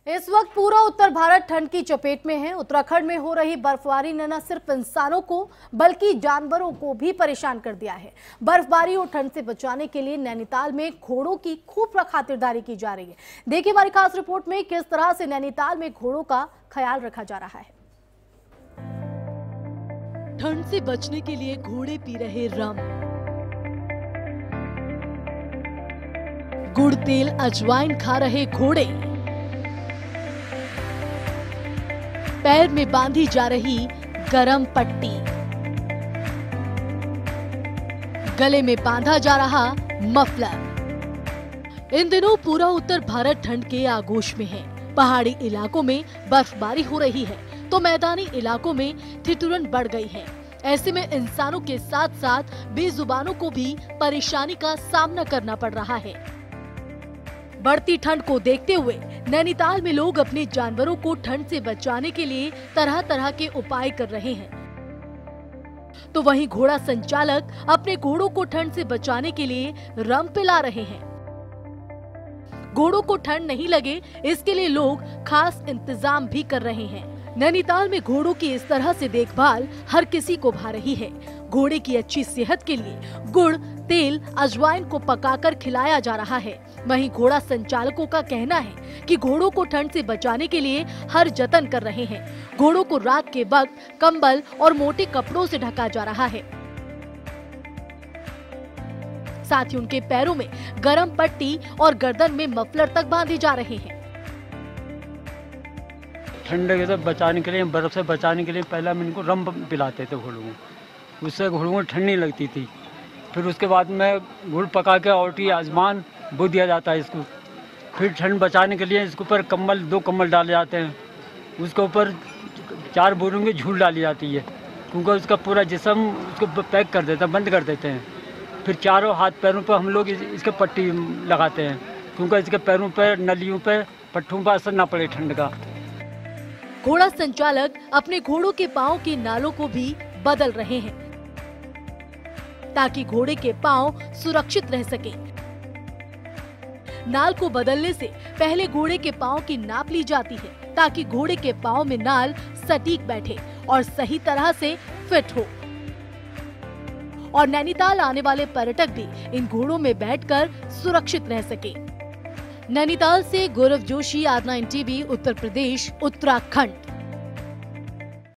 इस वक्त पूरा उत्तर भारत ठंड की चपेट में है। उत्तराखंड में हो रही बर्फबारी ने न सिर्फ इंसानों को बल्कि जानवरों को भी परेशान कर दिया है। बर्फबारी और ठंड से बचाने के लिए नैनीताल में घोड़ों की खूब खातिरदारी की जा रही है। देखिए हमारी खास रिपोर्ट में किस तरह से नैनीताल में घोड़ों का ख्याल रखा जा रहा है। ठंड से बचने के लिए घोड़े पी रहे रम, गुड़ तेल अजवाइन खा रहे घोड़े, पैर में बांधी जा रही गरम पट्टी, गले में बांधा जा रहा मफलर। इन दिनों पूरा उत्तर भारत ठंड के आगोश में है। पहाड़ी इलाकों में बर्फबारी हो रही है तो मैदानी इलाकों में ठिठुरन बढ़ गई है। ऐसे में इंसानों के साथ साथ बेजुबानों को भी परेशानी का सामना करना पड़ रहा है। बढ़ती ठंड को देखते हुए नैनीताल में लोग अपने जानवरों को ठंड से बचाने के लिए तरह तरह के उपाय कर रहे हैं। तो वहीं घोड़ा संचालक अपने घोड़ों को ठंड से बचाने के लिए रम पिला रहे हैं। घोड़ों को ठंड नहीं लगे इसके लिए लोग खास इंतजाम भी कर रहे हैं। नैनीताल में घोड़ों की इस तरह से देखभाल हर किसी को भा रही है। घोड़े की अच्छी सेहत के लिए गुड़, तेल, अजवाइन को पकाकर खिलाया जा रहा है। वहीं घोड़ा संचालकों का कहना है कि घोड़ों को ठंड से बचाने के लिए हर जतन कर रहे हैं। घोड़ों को रात के वक्त कंबल और मोटे कपड़ों से ढका जा रहा है। साथ ही उनके पैरों में गरम पट्टी और गर्दन में मफलर तक बांधे जा रहे हैं। ठंड से बचाने के लिए, बर्फ से बचाने के लिए पहले हम इनको रम पिलाते थे घोड़ों को, उससे घोड़ों को ठंड नहीं लगती थी। फिर उसके बाद में गुड़ पका के औटी आजमान बो दिया जाता है इसको। फिर ठंड बचाने के लिए इसके ऊपर कंबल, 2 कंबल डाले जाते हैं। उसके ऊपर 4 बोरों की झूल डाली जाती है क्योंकि उसका पूरा जिस्म उसको पैक कर देता है, बंद कर देते हैं। फिर चारों हाथ पैरों पर हम लोग इसके पट्टी लगाते हैं क्योंकि इसके पैरों पर, नलियों पर, पट्टों पर असर ना पड़े ठंड का। घोड़ा संचालक अपने घोड़ों के पांव की नालों को भी बदल रहे हैं ताकि घोड़े के पांव सुरक्षित रह सके। नाल को बदलने से पहले घोड़े के पांव की नाप ली जाती है ताकि घोड़े के पांव में नाल सटीक बैठे और सही तरह से फिट हो। और नैनीताल आने वाले पर्यटक भी इन घोड़ों में बैठकर सुरक्षित रह सके। नैनीताल से गौरव जोशी, आर9 टीवी, उत्तर प्रदेश, उत्तराखंड।